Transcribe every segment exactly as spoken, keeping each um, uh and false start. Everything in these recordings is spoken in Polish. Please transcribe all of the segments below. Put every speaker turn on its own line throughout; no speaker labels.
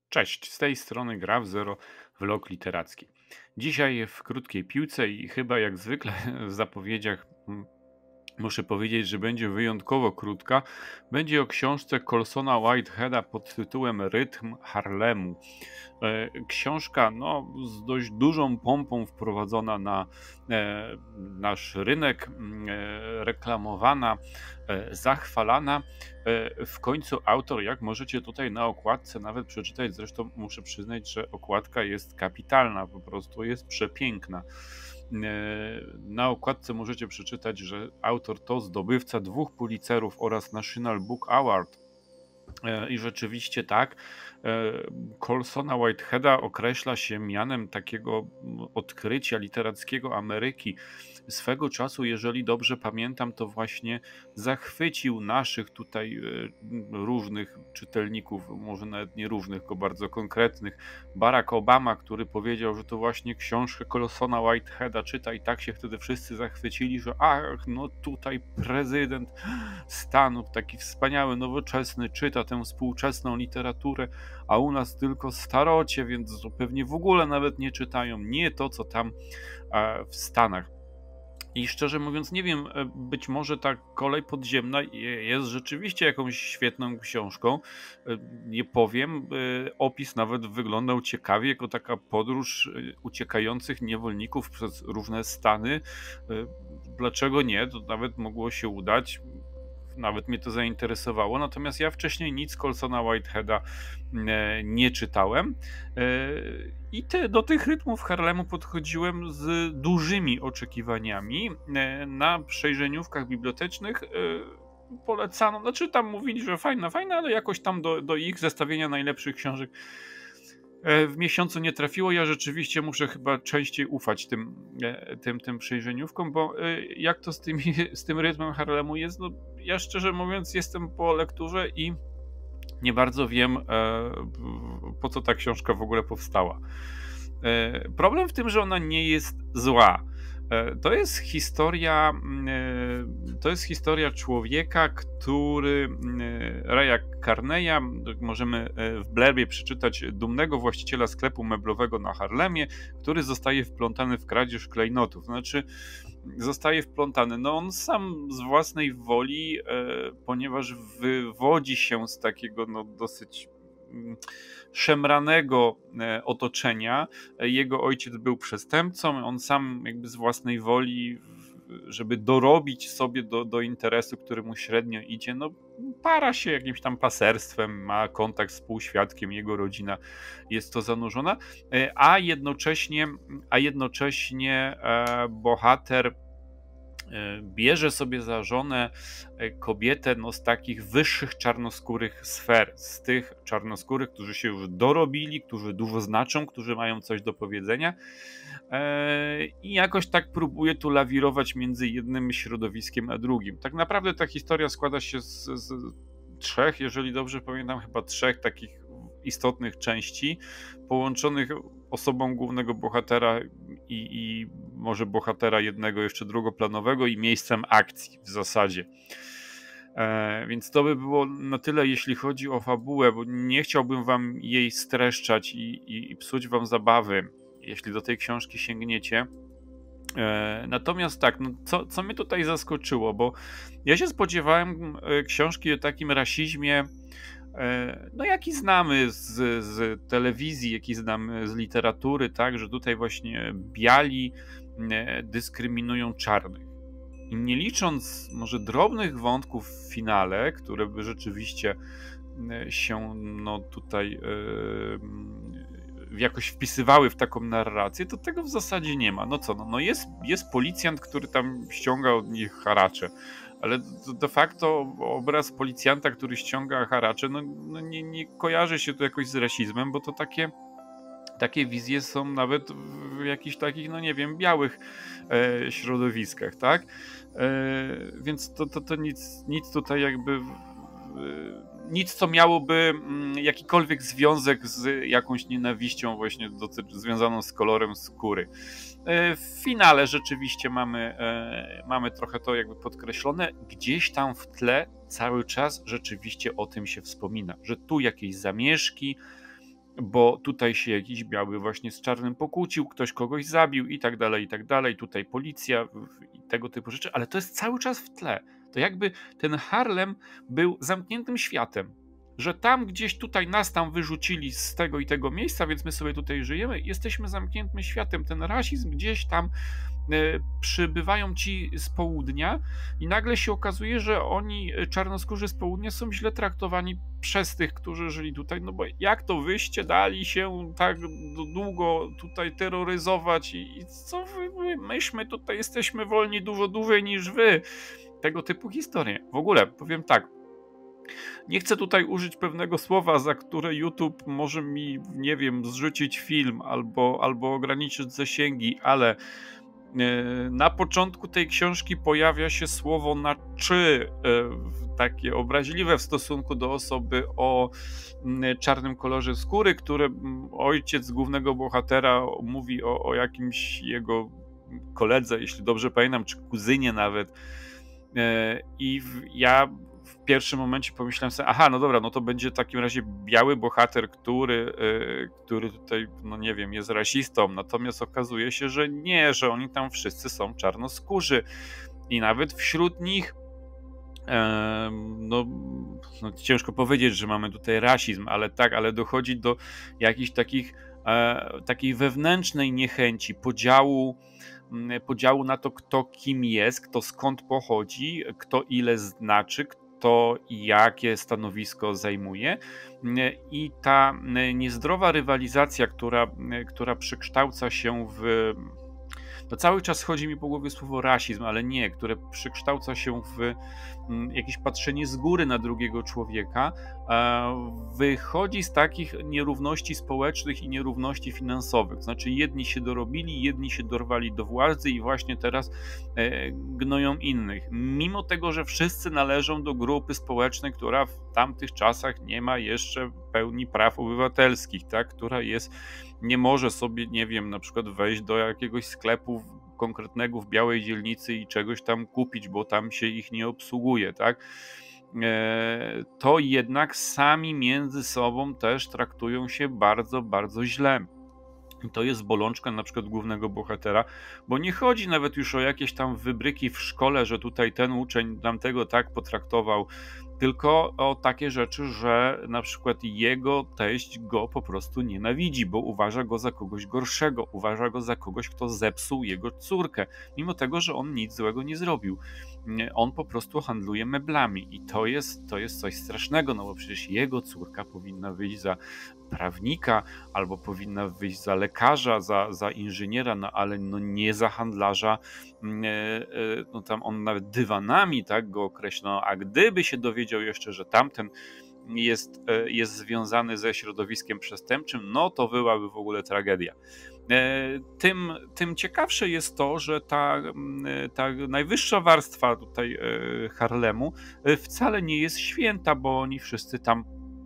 Cześć, z tej strony Gra w Zero, vlog literacki. Dzisiaj w krótkiej piłce i chyba jak zwykle w zapowiedziach mm, muszę powiedzieć, że będzie wyjątkowo krótka. Będzie o książce Colsona Whiteheada pod tytułem Rytm Harlemu. E, Książka no, z dość dużą pompą wprowadzona na e, nasz rynek, mm, e, reklamowana, e, zachwalana. E, w końcu autor, jak możecie tutaj na okładce nawet przeczytać, zresztą muszę przyznać, że okładka jest kapitalna, po prostu jest przepiękna. E, Na okładce możecie przeczytać, że autor to zdobywca dwóch Pulitzerów oraz National Book Award. E, I rzeczywiście tak, e, Colsona Whiteheada określa się mianem takiego mm, odkrycia literackiego Ameryki. Swego czasu, jeżeli dobrze pamiętam, to właśnie zachwycił naszych tutaj e, różnych czytelników, może nawet nie różnych, tylko bardzo konkretnych. Barack Obama, który powiedział, że to właśnie książkę Colsona Whiteheada czyta i tak się wtedy wszyscy zachwycili, że ach, no tutaj prezydent Stanów, taki wspaniały, nowoczesny, czyta tę współczesną literaturę, a u nas tylko starocie, więc to pewnie w ogóle nawet nie czytają, nie to, co tam e, w Stanach. I szczerze mówiąc, nie wiem, e, być może ta Kolej Podziemna je- jest rzeczywiście jakąś świetną książką. E, Nie powiem, e, opis nawet wyglądał ciekawie, jako taka podróż e, uciekających niewolników przez różne stany. E, Dlaczego nie? To nawet mogło się udać. Nawet mnie to zainteresowało, natomiast ja wcześniej nic Colsona Whiteheada e, nie czytałem e, i te, do tych rytmów Harlemu podchodziłem z dużymi oczekiwaniami. E, na przejrzeniówkach bibliotecznych e, polecano, znaczy tam mówili, że fajna, fajna, ale jakoś tam do, do ich zestawienia najlepszych książek e, w miesiącu nie trafiło. Ja rzeczywiście muszę chyba częściej ufać tym, e, tym, tym przejrzeniówkom, bo e, jak to z, tymi, z tym rytmem Harlemu jest, no ja szczerze mówiąc jestem po lekturze i nie bardzo wiem, e, po co ta książka w ogóle powstała. E, Problem w tym, że ona nie jest zła. E, To jest historia, mm, e, to jest historia człowieka, który mm, e, Raya Carneya, możemy e, w blurbie przeczytać, dumnego właściciela sklepu meblowego na Harlemie, który zostaje wplątany w kradzież klejnotów. Znaczy, zostaje wplątany. No on sam z własnej woli, e, ponieważ wywodzi się z takiego no, dosyć mm, szemranego e, otoczenia. E, Jego ojciec był przestępcą, on sam jakby z własnej woli, w- żeby dorobić sobie do, do interesu, który mu średnio idzie, no para się jakimś tam paserstwem, ma kontakt z półświadkiem, jego rodzina jest to zanurzona, e, a jednocześnie, a jednocześnie e, bohater e, bierze sobie za żonę e, kobietę no, z takich wyższych czarnoskórych sfer, z tych czarnoskórych, którzy się już dorobili, którzy dużo znaczą, którzy mają coś do powiedzenia. E, I jakoś tak próbuje tu lawirować między jednym środowiskiem a drugim. Tak naprawdę ta historia składa się z, z trzech, jeżeli dobrze pamiętam, chyba trzech takich istotnych części, połączonych osobą głównego bohatera i, i może bohatera jednego jeszcze drugoplanowego i miejscem akcji w zasadzie. E, więc to by było na tyle, jeśli chodzi o fabułę, bo nie chciałbym wam jej streszczać i, i, i psuć wam zabawy, jeśli do tej książki sięgniecie. E, natomiast tak, no co, co mnie tutaj zaskoczyło, bo ja się spodziewałem e, książki o takim rasizmie, e, no jaki znamy z, z telewizji, jaki znamy z literatury, tak, że tutaj właśnie biali e, dyskryminują czarnych. I nie licząc może drobnych wątków w finale, które by rzeczywiście e, się no tutaj e, jakoś wpisywały w taką narrację, to tego w zasadzie nie ma. No co, no, no jest, jest policjant, który tam ściąga od nich haracze, ale de de facto obraz policjanta, który ściąga haracze, no, no nie, nie kojarzy się to jakoś z rasizmem, bo to takie takie wizje są nawet w jakichś takich, no nie wiem, białych e, środowiskach, tak? E, więc to, to, to nic, nic tutaj jakby w- w- nic, co miałoby mm, jakikolwiek związek z jakąś nienawiścią właśnie doty- związaną z kolorem skóry. E, W finale rzeczywiście mamy, e, mamy trochę to jakby podkreślone. Gdzieś tam w tle cały czas rzeczywiście o tym się wspomina, że tu jakieś zamieszki, bo tutaj się jakiś biały właśnie z czarnym pokłócił, ktoś kogoś zabił i tak dalej, i tak dalej. Tutaj policja w- i tego typu rzeczy, ale to jest cały czas w tle. To jakby ten Harlem był zamkniętym światem, że tam gdzieś tutaj nas tam wyrzucili z tego i tego miejsca, więc my sobie tutaj żyjemy. Jesteśmy zamkniętym światem. Ten rasizm gdzieś tam e, przybywają ci z południa i nagle się okazuje, że oni, e, czarnoskórzy z południa, są źle traktowani przez tych, którzy żyli tutaj, no bo jak to wyście dali się tak d- długo tutaj terroryzować i, i co wy, wy, myśmy tutaj jesteśmy wolni dużo dłużej niż wy. Tego typu historie. W ogóle powiem tak, nie chcę tutaj użyć pewnego słowa, za które YouTube może mi, nie wiem, zrzucić film albo, albo ograniczyć zasięgi, ale e, na początku tej książki pojawia się słowo na czy, e, takie obraźliwe w stosunku do osoby o mm, czarnym kolorze skóry, które mm, ojciec głównego bohatera mówi o, o jakimś jego koledze, jeśli dobrze pamiętam, czy kuzynie nawet. E, I w, ja w pierwszym momencie pomyślałem sobie, aha, no dobra, no to będzie w takim razie biały bohater, który, e, który tutaj, no nie wiem, jest rasistą. Natomiast okazuje się, że nie, że oni tam wszyscy są czarnoskórzy. I nawet wśród nich, e, no, no ciężko powiedzieć, że mamy tutaj rasizm, ale tak, ale dochodzi do jakichś takich, e, takiej wewnętrznej niechęci, podziału mm, podziału na to, kto kim jest, kto skąd pochodzi, kto ile znaczy, kto i jakie stanowisko zajmuje. Mm, I ta mm, niezdrowa rywalizacja, która, mm, która przekształca się w. To cały czas chodzi mi po głowie słowo rasizm, ale nie, które przekształca się w mm, jakieś patrzenie z góry na drugiego człowieka, e, wychodzi z takich nierówności społecznych i nierówności finansowych. Znaczy, jedni się dorobili, jedni się dorwali do władzy i właśnie teraz e, gnoją innych. Mimo tego, że wszyscy należą do grupy społecznej, która w tamtych czasach nie ma jeszcze pełni praw obywatelskich, tak? Która jest, nie może sobie, nie wiem, na przykład wejść do jakiegoś sklepu konkretnego w białej dzielnicy i czegoś tam kupić, bo tam się ich nie obsługuje, tak? E, to jednak sami między sobą też traktują się bardzo, bardzo źle. I to jest bolączka na przykład głównego bohatera, bo nie chodzi nawet już o jakieś tam wybryki w szkole, że tutaj ten uczeń tamtego tak potraktował, tylko o takie rzeczy, że na przykład jego teść go po prostu nienawidzi, bo uważa go za kogoś gorszego, uważa go za kogoś, kto zepsuł jego córkę, mimo tego, że on nic złego nie zrobił. Nie, on po prostu handluje meblami i to jest, to jest coś strasznego, no bo przecież jego córka powinna wyjść za prawnika, albo powinna wyjść za lekarza, za, za inżyniera, no ale no nie za handlarza, mm, e, e, no tam on nawet dywanami, tak, go określono, a gdyby się dowiedział jeszcze, że tamten jest, e, jest związany ze środowiskiem przestępczym, no to byłaby w ogóle tragedia. E, Tym, tym ciekawsze jest to, że ta, mm, e, ta najwyższa warstwa tutaj e, Harlemu e, wcale nie jest święta, bo oni wszyscy tam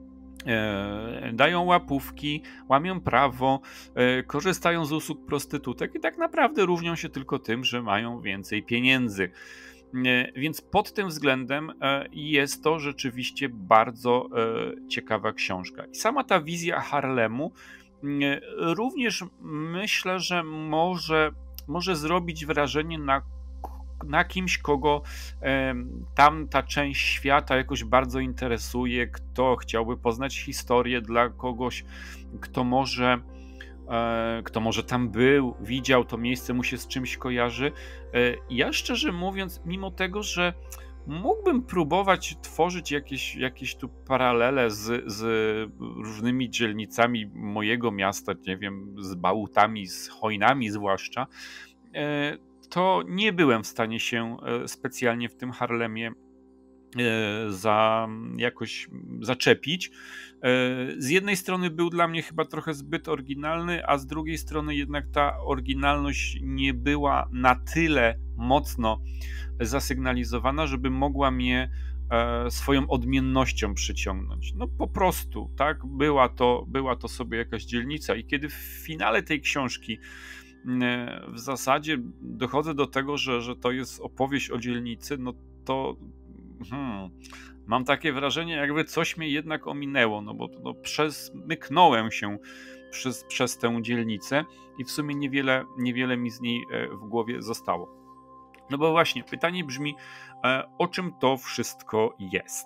e, dają łapówki, łamią prawo, e, korzystają z usług prostytutek i tak naprawdę różnią się tylko tym, że mają więcej pieniędzy. E, Więc pod tym względem e, jest to rzeczywiście bardzo e, ciekawa książka. I sama ta wizja Harlemu e, również myślę, że może, może zrobić wrażenie na, na kimś, kogo em, tamta część świata jakoś bardzo interesuje, kto chciałby poznać historię, dla kogoś, kto może e, kto może tam był, widział to miejsce, mu się z czymś kojarzy. E, Ja szczerze mówiąc, mimo tego, że mógłbym próbować tworzyć jakieś, jakieś tu paralele z, z różnymi dzielnicami mojego miasta, nie wiem, z bałutami, z hojnami zwłaszcza, e, to nie byłem w stanie się e, specjalnie w tym Harlemie e, za jakoś zaczepić. E, Z jednej strony był dla mnie chyba trochę zbyt oryginalny, a z drugiej strony jednak ta oryginalność nie była na tyle mocno zasygnalizowana, żeby mogła mnie e, swoją odmiennością przyciągnąć. No po prostu, tak, była to, była to sobie jakaś dzielnica i kiedy w finale tej książki e, w zasadzie dochodzę do tego, że, że to jest opowieść o dzielnicy, no to hmm, mam takie wrażenie, jakby coś mnie jednak ominęło, no bo no, przesmyknąłem się przez, przez tę dzielnicę i w sumie niewiele, niewiele mi z niej e, w głowie zostało. No bo właśnie, pytanie brzmi, e, o czym to wszystko jest?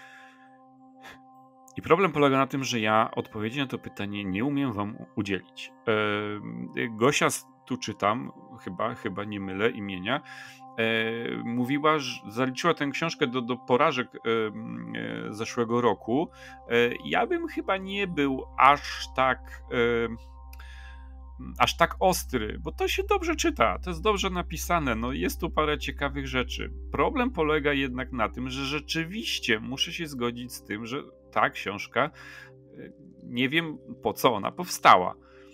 I problem polega na tym, że ja odpowiedzi na to pytanie nie umiem wam udzielić. E, Gosia, tu czytam, chyba, chyba nie mylę imienia, e, mówiła, że zaliczyła tę książkę do, do porażek e, e, zeszłego roku. E, ja bym chyba nie był aż tak... E, aż tak ostry, bo to się dobrze czyta, to jest dobrze napisane, no jest tu parę ciekawych rzeczy. Problem polega jednak na tym, że rzeczywiście muszę się zgodzić z tym, że ta książka, nie wiem po co ona powstała,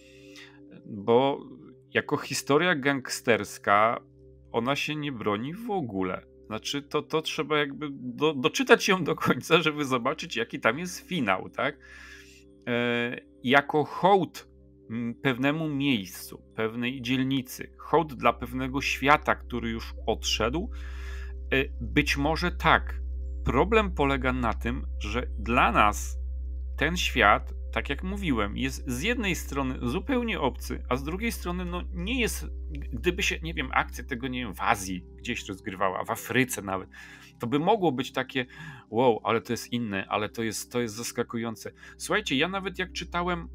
bo jako historia gangsterska ona się nie broni w ogóle. Znaczy to, to trzeba jakby do, doczytać ją do końca, żeby zobaczyć jaki tam jest finał, tak? E, jako hołd pewnemu miejscu, pewnej dzielnicy, hołd dla pewnego świata, który już odszedł, być może tak. Problem polega na tym, że dla nas ten świat, tak jak mówiłem, jest z jednej strony zupełnie obcy, a z drugiej strony no nie jest, gdyby się, nie wiem, akcja tego, nie wiem, w Azji gdzieś rozgrywała, w Afryce nawet, to by mogło być takie wow, ale to jest inne, ale to jest, to jest zaskakujące. Słuchajcie, ja nawet jak czytałem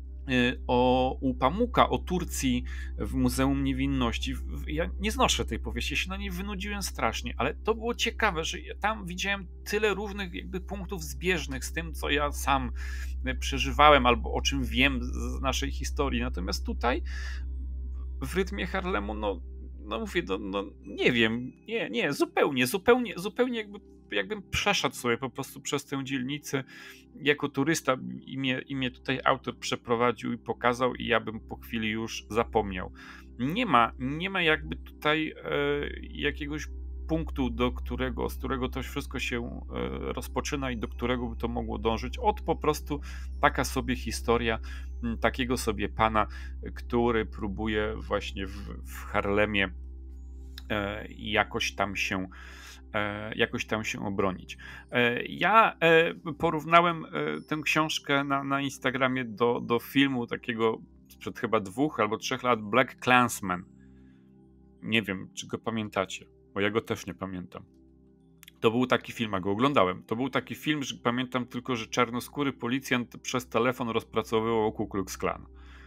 o, u Pamuka o Turcji w Muzeum Niewinności. Ja nie znoszę tej powieści, ja się na niej wynudziłem strasznie, ale to było ciekawe, że ja tam widziałem tyle różnych jakby punktów zbieżnych z tym, co ja sam przeżywałem albo o czym wiem z naszej historii. Natomiast tutaj w Rytmie Harlemu, no, no mówię, no, no nie wiem, nie, nie, zupełnie, zupełnie, zupełnie jakby jakbym przeszedł sobie po prostu przez tę dzielnicę jako turysta i mnie, i mnie tutaj autor przeprowadził i pokazał i ja bym po chwili już zapomniał. Nie ma, nie ma jakby tutaj e, jakiegoś punktu, do którego, z którego to wszystko się e, rozpoczyna i do którego by to mogło dążyć. Od po prostu taka sobie historia m, takiego sobie pana, który próbuje właśnie w, w Harlemie e, jakoś tam się jakoś tam się obronić. Ja porównałem tę książkę na, na Instagramie do, do filmu takiego sprzed chyba dwóch albo trzech lat, Black Klansman. Nie wiem, czy go pamiętacie, bo ja go też nie pamiętam. To był taki film, a go oglądałem. To był taki film, że pamiętam tylko, że czarnoskóry policjant przez telefon rozpracowywał Ku Klux Klan.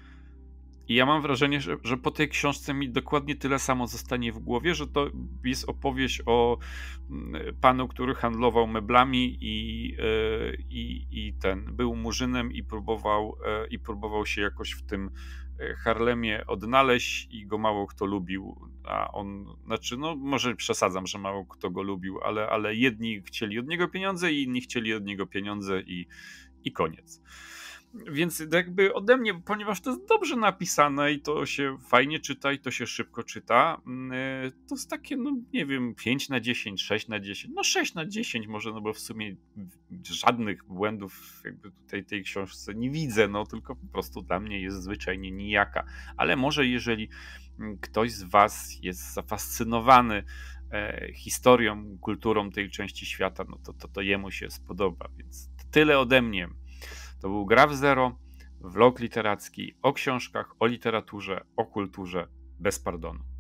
I ja mam wrażenie, że, że po tej książce mi dokładnie tyle samo zostanie w głowie, że to jest opowieść o panu, który handlował meblami i, yy, i, i ten był murzynem i próbował, yy, i próbował się jakoś w tym Harlemie odnaleźć i go mało kto lubił, a on, znaczy no może przesadzam, że mało kto go lubił, ale, ale jedni chcieli od niego pieniądze i inni chcieli od niego pieniądze i, i koniec. Więc jakby ode mnie, ponieważ to jest dobrze napisane i to się fajnie czyta i to się szybko czyta, to jest takie, no nie wiem, pięć na dziesięć, sześć na dziesięć, no sześć na dziesięć może, no bo w sumie żadnych błędów jakby tutaj tej książce nie widzę, no tylko po prostu dla mnie jest zwyczajnie nijaka. Ale może jeżeli ktoś z was jest zafascynowany e, historią, kulturą tej części świata, no to, to, to jemu się spodoba, więc tyle ode mnie. To był Gra w Zero, vlog literacki o książkach, o literaturze, o kulturze, bez pardonu.